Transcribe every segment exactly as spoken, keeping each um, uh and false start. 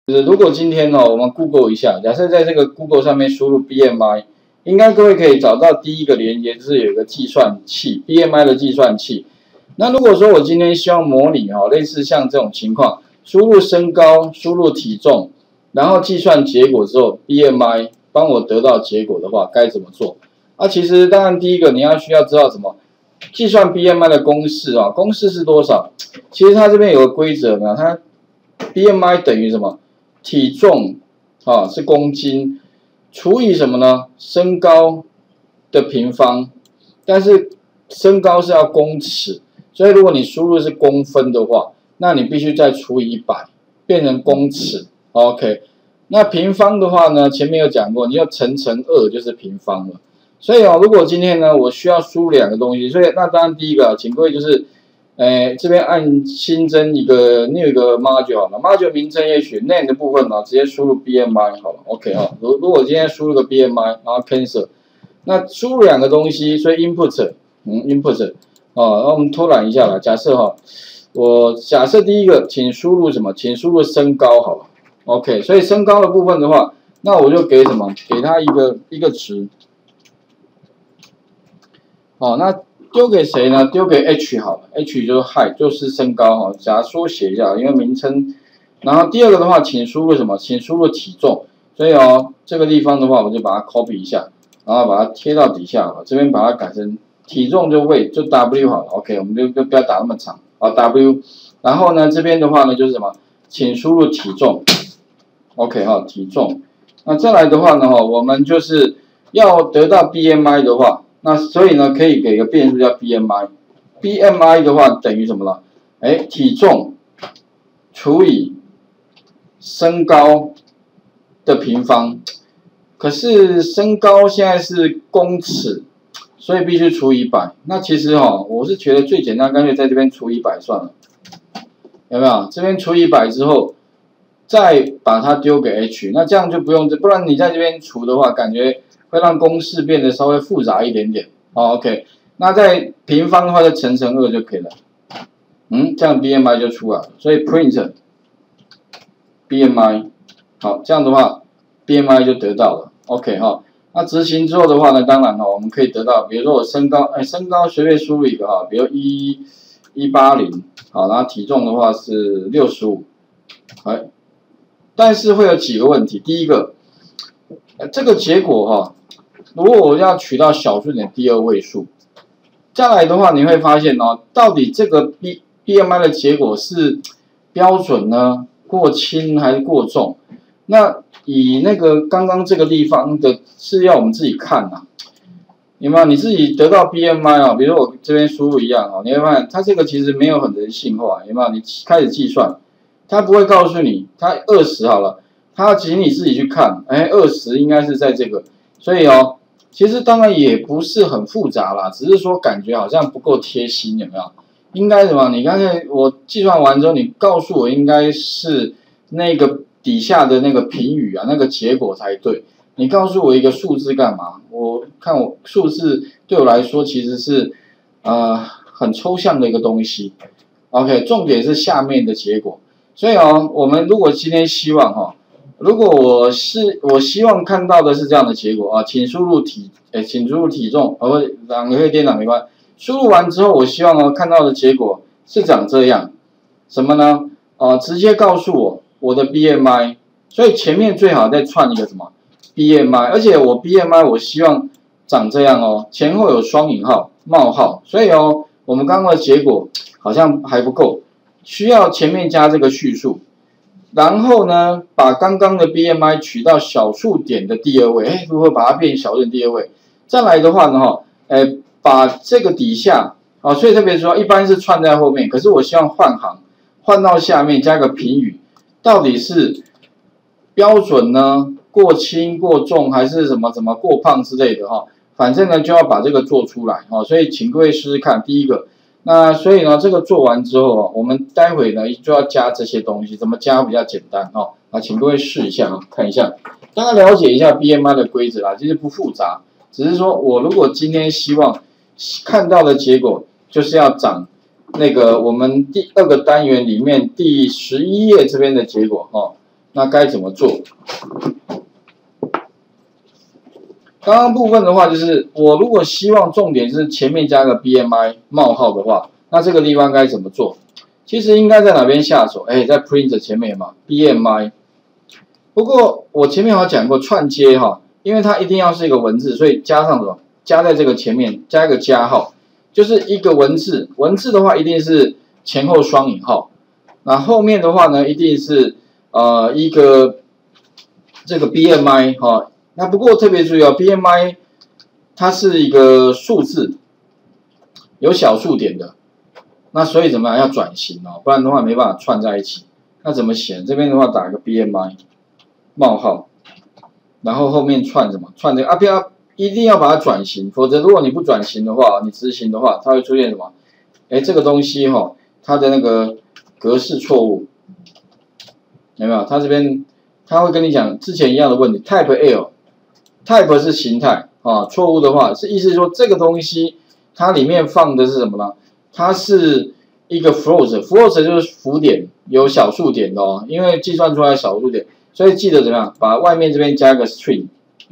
就是如果今天呢、哦，我们 Google 一下，假设在这个 Google 上面输入 B M I， 应该各位可以找到第一个连接，就是有一个计算器 B M I 的计算器。那如果说我今天希望模拟哈、哦，类似像这种情况，输入身高，输入体重，然后计算结果之后 B M I 帮我得到结果的话，该怎么做？啊，其实当然第一个你要需要知道什么，计算 B M I 的公式啊，公式是多少？其实它这边有个规则呢，它 B M I 等于什么？体重啊是公斤除以什么呢？身高的平方，但是身高是要公尺，所以如果你输入是公分的话，那你必须再除以一百，变成公尺。OK， 那平方的话呢，前面有讲过，你要乘乘二就是平方了。所以哦，如果今天呢我需要输入两个东西，所以那当然第一个，请各位就是。诶，这边按新增一个 new 一个 module 好了 ，module 名称也许 name 的部分呢，直接输入 B M I 好了 ，OK 哈。如如果今天输入个 B M I， 然后 cancel， 那输入两个东西，所以 input， 嗯 input， 哦，那我们偷懒一下啦，假设哈，我假设第一个，请输入什么？请输入身高好了 ，OK， 所以身高的部分的话，那我就给什么？给它一个一个值，哦，那。丢给谁呢？丢给 H 好了 ，H 就是 height， 就是身高哈，假缩写一下，因为名称。然后第二个的话，请输入什么？请输入体重。所以哦，这个地方的话，我就把它 copy 一下，然后把它贴到底下了。这边把它改成体重就 weight 就 W 好了 ，OK， 我们就就不要打那么长啊 W。然后呢，这边的话呢就是什么？请输入体重 ，OK 哈，体重。那再来的话呢哈，我们就是要得到 B M I 的话。那所以呢，可以给个变数叫 B M I，B M I 的话等于什么了？哎，体重除以身高的平方。可是身高现在是公尺，所以必须除以一百。那其实哈、哦，我是觉得最简单，干脆在这边除以一百算了，有没有？这边除以一百之后，再把它丢给 H， 那这样就不用，不然你在这边除的话，感觉。会让公式变得稍微复杂一点点。好 ，OK， 那在平方的话就乘乘二就可以了。嗯，这样 B M I 就出来了。所以 print B M I， 好，这样的话 B M I 就得到了。OK 哈，那执行之后的话呢，当然哈，我们可以得到，比如说我身高，哎，身高随便输入一个哈，比如一一八零，好，然后体重的话是六十五，哎，但是会有几个问题，第一个，这个结果哈。如果我要取到小数点第二位数，再来的话，你会发现哦，到底这个 B B M I 的结果是标准呢，过轻还是过重？那以那个刚刚这个地方的是要我们自己看啊，有没有？你自己得到 B M I 啊，比如说我这边输入一样啊，你会发现它这个其实没有很人性化，有没有？你开始计算，它不会告诉你，它二十好了，它请你自己去看，哎，二十应该是在这个，所以哦。其实当然也不是很复杂啦，只是说感觉好像不够贴心，有没有？应该什么？你刚才我计算完之后，你告诉我应该是那个底下的那个评语啊，那个结果才对。你告诉我一个数字干嘛？我看我数字对我来说其实是呃很抽象的一个东西。OK， 重点是下面的结果。所以哦，我们如果今天希望哈、哦。如果我是我希望看到的是这样的结果啊，请输入体，诶，请输入体重，哦，两个可以颠倒没关系。输入完之后，我希望呢看到的结果是长这样，什么呢？啊，直接告诉我我的 B M I， 所以前面最好再串一个什么 B M I， 而且我 B M I 我希望长这样哦，前后有双引号、冒号，所以哦，我们刚刚的结果好像还不够，需要前面加这个叙述。然后呢，把刚刚的 B M I 取到小数点的第二位，哎，如何把它变小数点第二位？再来的话呢，哈，哎，把这个底下，啊，所以特别说，一般是串在后面，可是我希望换行，换到下面加个评语，到底是标准呢？过轻、过重，还是什么什么过胖之类的哈？反正呢，就要把这个做出来，哦，所以请各位试试看，第一个。那所以呢，这个做完之后啊，我们待会呢就要加这些东西，怎么加比较简单哦？啊，请各位试一下啊，看一下，大家了解一下 B M I 的规则啦，其实不复杂，只是说我如果今天希望看到的结果就是要长那个我们第二个单元里面第十一页这边的结果哦， 那该怎么做？刚刚部分的话，就是我如果希望重点是前面加个 B M I 冒号的话，那这个地方该怎么做？其实应该在哪边下手？哎，在 print 前面嘛 ，B M I。不过我前面有讲过串接哈，因为它一定要是一个文字，所以加上什么？加在这个前面，加一个加号，就是一个文字。文字的话一定是前后双引号，那后面的话呢，一定是呃一个这个 B M I 哈。那不过特别注意哦 ，B M I 它是一个数字，有小数点的。那所以怎么样？要转型哦，不然的话没办法串在一起。那怎么写？这边的话打个 B M I 冒号，然后后面串什么？串这个啊，不要一定要把它转型，否则如果你不转型的话，你执行的话，它会出现什么？哎，这个东西哈、哦，它的那个格式错误，有没有？它这边它会跟你讲之前一样的问题 ，Type L。Type 是形态啊，错误的话是意思说这个东西它里面放的是什么呢？它是一个 float，float 就是浮点，有小数点的哦，因为计算出来小数点，所以记得怎么样，把外面这边加一个 string，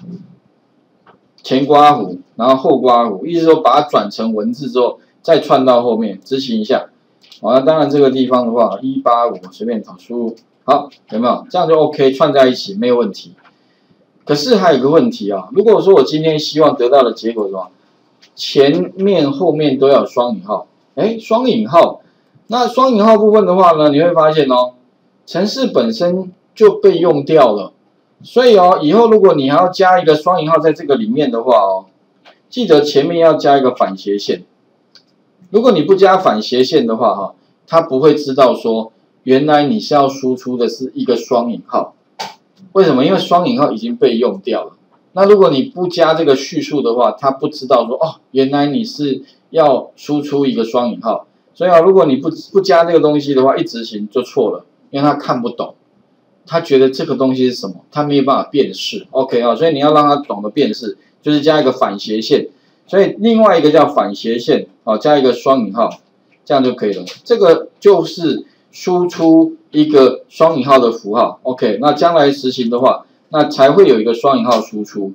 前刮弧，然后后刮弧，意思说把它转成文字之后再串到后面，执行一下。好，那当然这个地方的话，一八五随便找输入，好，有没有？这样就 OK， 串在一起没有问题。可是还有一个问题啊，如果说我今天希望得到的结果是什么？前面后面都要有双引号，哎，双引号，那双引号部分的话呢，你会发现哦，程式本身就被用掉了，所以哦，以后如果你还要加一个双引号在这个里面的话哦，记得前面要加一个反斜线。如果你不加反斜线的话哈，它不会知道说原来你是要输出的是一个双引号。为什么？因为双引号已经被用掉了。那如果你不加这个叙述的话，它不知道说哦，原来你是要输出一个双引号。所以啊，如果你不不加这个东西的话，一执行就错了，因为他看不懂，他觉得这个东西是什么，他没有办法辨识。OK 啊，所以你要让他懂得辨识，就是加一个反斜线。所以另外一个叫反斜线，啊，加一个双引号，这样就可以了。这个就是输出一个双引号的符号 ，OK， 那将来实行的话，那才会有一个双引号输出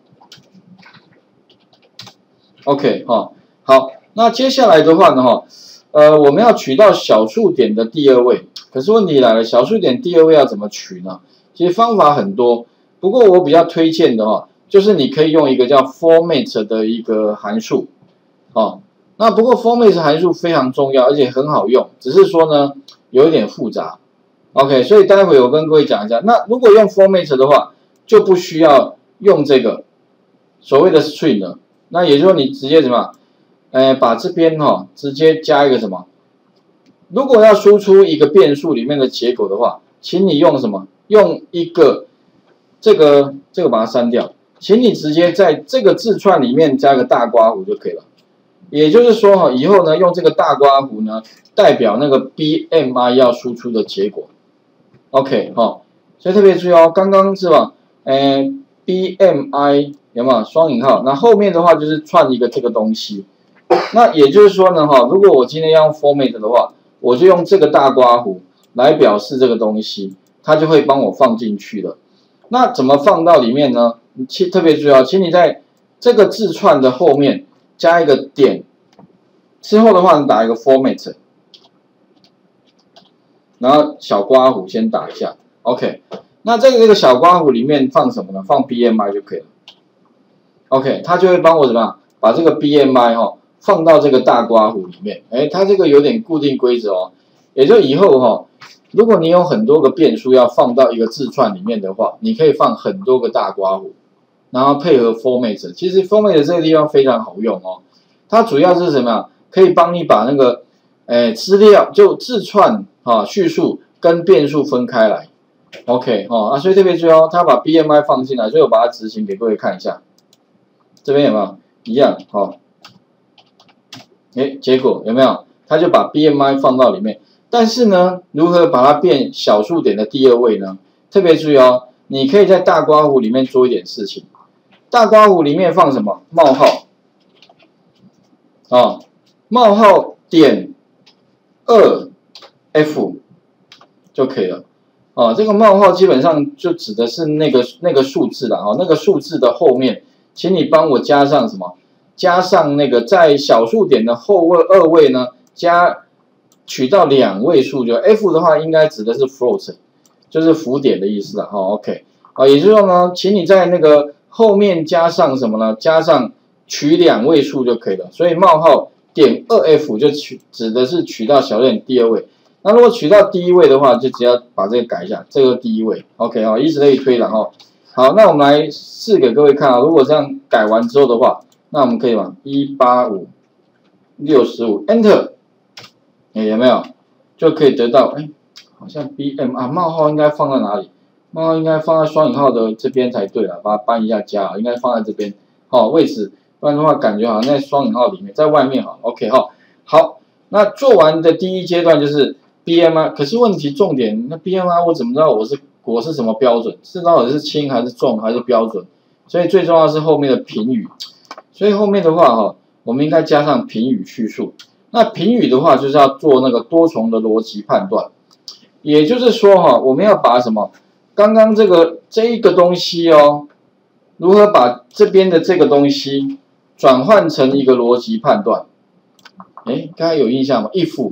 ，OK 哈，好，那接下来的话呢哈，呃，我们要取到小数点的第二位，可是问题来了，小数点第二位要怎么取呢？其实方法很多，不过我比较推荐的哈，就是你可以用一个叫 format 的一个函数，哦，那不过 format 函数非常重要，而且很好用，只是说呢。有一点复杂 ，OK， 所以待会我跟各位讲一下。那如果用 format 的话，就不需要用这个所谓的 string 了。那也就是说，你直接怎么，呃，把这边哈、哦、直接加一个什么？如果要输出一个变数里面的结果的话，请你用什么？用一个这个这个把它删掉，请你直接在这个字串里面加个大括弧就可以了。也就是说哈，以后呢用这个大括弧呢代表那个 B M I 要输出的结果 ，OK 哈，所以特别注意哦，刚刚是吧？呃 B M I 有没有双引号？那后面的话就是串一个这个东西。那也就是说呢哈，如果我今天要用 format 的话，我就用这个大括弧来表示这个东西，它就会帮我放进去了。那怎么放到里面呢？请特别注意哦，请你在这个字串的后面。加一个点，之后的话，你打一个 format， 然后小括弧先打一下 ，OK。那这个这个小括弧里面放什么呢？放 B M I 就可以了 ，OK， 它就会帮我怎么样把这个 B M I 哈、哦、放到这个大括弧里面。哎，它这个有点固定规则哦，也就以后哈、哦，如果你有很多个变数要放到一个字串里面的话，你可以放很多个大括弧。然后配合 format， 其实 format 这个地方非常好用哦，它主要是什么呀？可以帮你把那个，诶资料就字串啊叙述跟变数分开来 ，OK 哦啊，所以特别注意哦，它把 B M I 放进来，所以我把它执行给各位看一下，这边有没有一样？哦，诶，结果有没有？它就把 B M I 放到里面，但是呢，如何把它变小数点的第二位呢？特别注意哦，你可以在大括弧里面做一点事情。大括弧里面放什么？冒号啊，冒号点二 F 就可以了。 哦，这个冒号基本上就指的是那个那个数字了哦，那个数字的后面，请你帮我加上什么？加上那个在小数点的后位二位呢，加取到两位数就 F 的话，应该指的是 float， 就是浮点的意思了哈、哦。OK， 啊，也就是说呢，请你在那个后面加上什么呢？加上取两位数就可以了。所以冒号点二 F 就取指的是取到小数点第二位。那如果取到第一位的话，就只要把这个改一下，这个第一位 ，OK 啊、哦，以此类推了哈、哦。好，那我们来试给各位看啊，如果这样改完之后的话，那我们可以往一八五六十五 Enter， 哎有没有？就可以得到哎，好像 B M 啊，冒号应该放在哪里？冒号应该放在双引号的这边才对了，把它搬一下加，应该放在这边哦位置，不然的话感觉好像在双引号里面，在外面好 ，OK 哈、哦。好，那做完的第一阶段就是 B M I， 可是问题重点，那 B M I 我怎么知道我是我是什么标准？是到底是轻还是重还是标准？所以最重要是后面的评语。所以后面的话哈，我们应该加上评语叙述。那评语的话就是要做那个多重的逻辑判断，也就是说哈，我们要把什么刚刚这个这一个东西哦，如何把这边的这个东西转换成一个逻辑判断？哎，大家有印象吗 ？if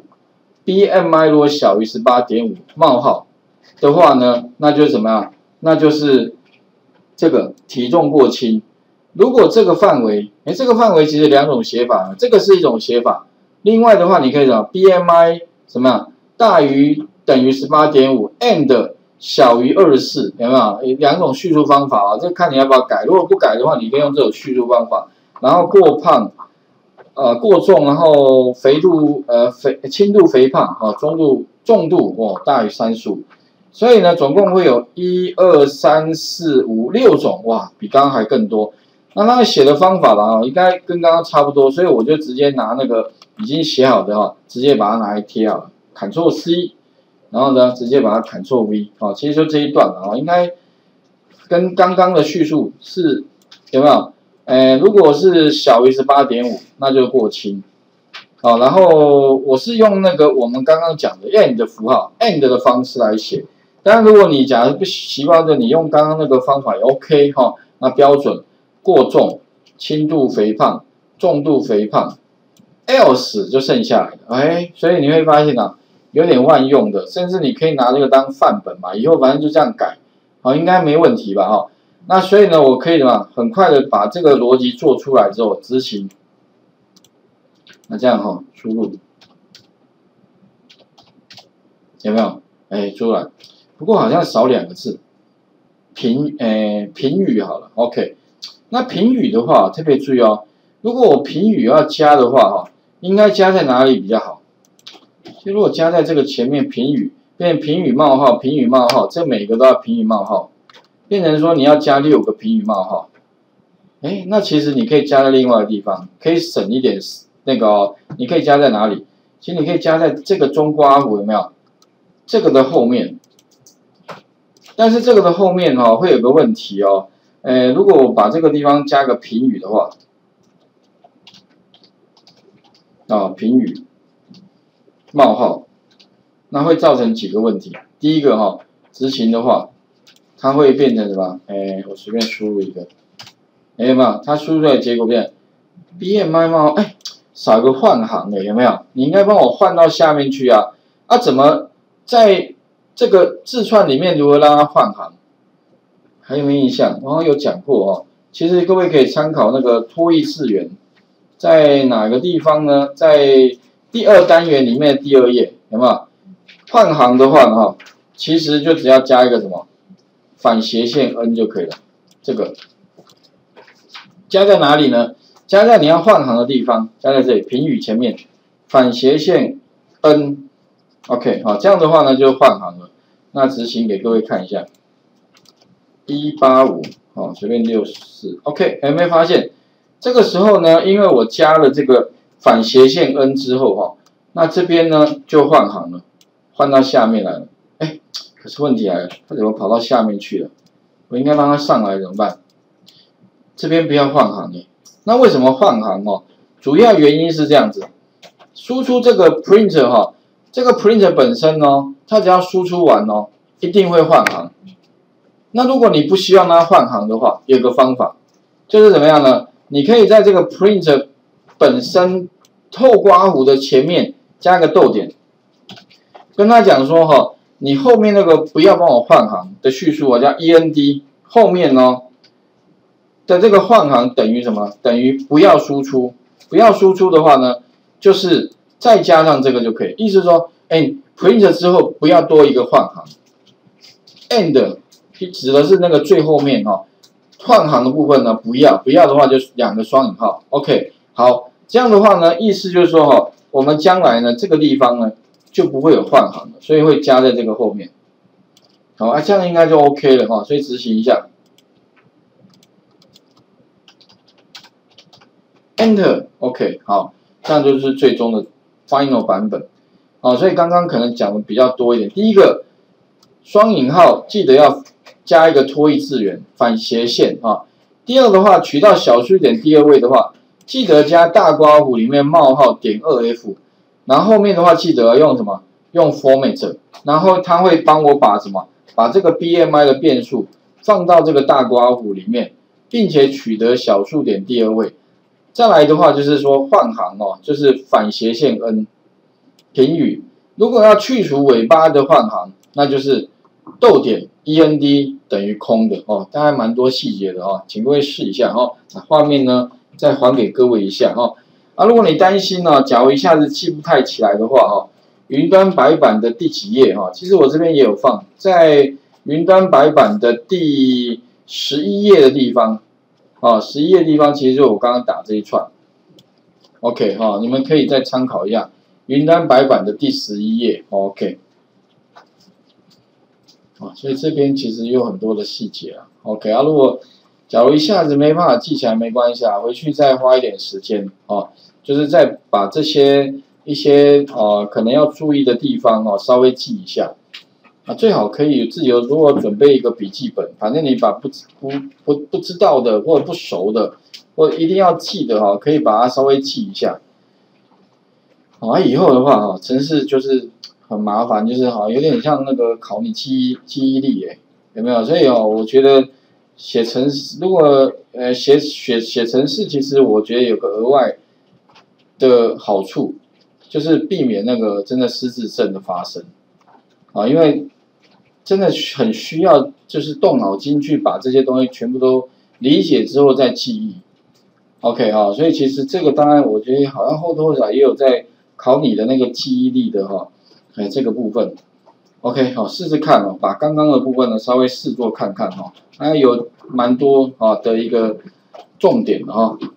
B M I 如果小于 十八点五 冒号的话呢，那就是怎么样？那就是这个体重过轻。如果这个范围，哎，这个范围其实两种写法，这个是一种写法。另外的话，你可以什么 B M I 什么样大于等于 十八点五 and 小于二十四，有没有？两种叙述方法啊，这看你要不要改。如果不改的话，你可以用这种叙述方法。然后过胖，呃，过重，然后肥度，呃，肥轻度肥胖啊，中度重度哦大于三十五。所以呢，总共会有一二三四五六种，哇，比刚刚还更多。那他们写的方法啦，应该跟刚刚差不多，所以我就直接拿那个已经写好的哈，直接把它拿来贴好了 ，Ctrl C， 然后呢，直接把它 Ctrl V， 啊，其实就这一段啊，应该跟刚刚的叙述是有没有？呃，如果是小于 十八点五， 那就过轻，好，然后我是用那个我们刚刚讲的 and 的符号 and 的方式来写，当然如果你假如不习惯的，你用刚刚那个方法也 OK 哈，那标准。过重、轻度肥胖、重度肥胖 ，else 就剩下来的，哎，所以你会发现啊，有点万用的，甚至你可以拿这个当范本嘛，以后反正就这样改，好，应该没问题吧，哈。那所以呢，我可以什么，很快的把这个逻辑做出来之后执行，那这样哈，输入有没有？哎，出来，不过好像少两个字，评，哎，评语好了 ，OK。那评语的话，特别注意哦。如果我评语要加的话，哈，应该加在哪里比较好？就如果加在这个前面评语，变成评语冒号，评语冒号，这每个都要评语冒号，变成说你要加六个评语冒号。哎，那其实你可以加在另外的地方，可以省一点那个哦。你可以加在哪里？其实你可以加在这个中括弧有没有？这个的后面。但是这个的后面哦，会有个问题哦。呃，如果我把这个地方加个评语的话，啊，评语冒号，那会造成几个问题。第一个哈，执行的话，它会变成什么？哎，我随便输入一个，哎有没有？它输入出来的结果变 B M I 冒，哎，少一个换行的，有没有？你应该帮我换到下面去啊！啊，怎么在这个字串里面如何让它换行？还有没有印象？我好像有讲过哦。其实各位可以参考那个多益次元，在哪个地方呢？在第二单元里面的第二页，有没有？换行的话哈，其实就只要加一个什么反斜线 n 就可以了。这个加在哪里呢？加在你要换行的地方，加在这里评语前面，反斜线 n。OK， 好，这样的话呢就换行了。那执行给各位看一下。一八五，好，随便六十四 ，OK， 有没有发现？这个时候呢，因为我加了这个反斜线 n 之后哈，那这边呢就换行了，换到下面来了。哎，可是问题来了，它怎么跑到下面去了？我应该让它上来怎么办？这边不要换行耶。那为什么换行哦？主要原因是这样子，输出这个 printer 哈，这个 printer 本身哦，它只要输出完哦。 一定会换行。那如果你不希望它换行的话，有个方法，就是怎么样呢？你可以在这个 print 本身后刮弧的前面加个逗点，跟他讲说哈，你后面那个不要帮我换行的叙述，我叫 end 后面呢的这个换行等于什么？等于不要输出，不要输出的话呢，就是再加上这个就可以。意思说，哎 ，print 之后不要多一个换行 ，end 指的是那个最后面哈，换行的部分呢不要，不要的话就是两个双引号 ，OK， 好，这样的话呢，意思就是说哈，我们将来呢这个地方呢就不会有换行了，所以会加在这个后面，好啊，这样应该就 OK 了哈，所以执行一下 ，Enter， OK， 好，这样就是最终的 Final 版本，好，所以刚刚可能讲的比较多一点，第一个双引号记得要加一个拖曳字元反斜线啊。第二的话，取到小数点第二位的话，记得加大括弧里面冒号点 二 F， 然后后面的话记得用什么？用 format， 然后它会帮我把什么？把这个 B M I 的变数放到这个大括弧里面，并且取得小数点第二位。再来的话就是说换行哦，就是反斜线 n 评语。如果要去除尾巴的换行，那就是逗点 end 等于空的哦，大概蛮多细节的哦，请各位试一下哦。那画面呢，再还给各位一下哦。啊，如果你担心呢，假如一下子记不太起来的话哦，云端白板的第几页哈？其实我这边也有放，在云端白板的第十一页的地方啊，十一页的地方其实就我刚刚打这一串 ，OK 哈，你们可以再参考一下云端白板的第十一页 ，OK。啊，所以这边其实有很多的细节啊 ，OK 啊，如果假如一下子没办法记起来没关系啊，回去再花一点时间啊，就是再把这些一些呃可能要注意的地方哦稍微记一下啊，最好可以自由如果准备一个笔记本，反正你把不不不不知道的或者不熟的或者一定要记的哈，可以把它稍微记一下。好，啊、以后的话哈，程式就是很麻烦，就是哈，有点像那个考你记忆记忆力诶，有没有？所以哦，我觉得写程式，如果呃写写写程式，其实我觉得有个额外的好处，就是避免那个真的失智症的发生啊，因为真的很需要就是动脑筋去把这些东西全部都理解之后再记忆。OK 哈，所以其实这个当然我觉得好像或多或少也有在考你的那个记忆力的哈。哎，这个部分 ，OK， 好，试试看哦，把刚刚的部分呢稍微试做看看哈，还有蛮多啊的一个重点的哈。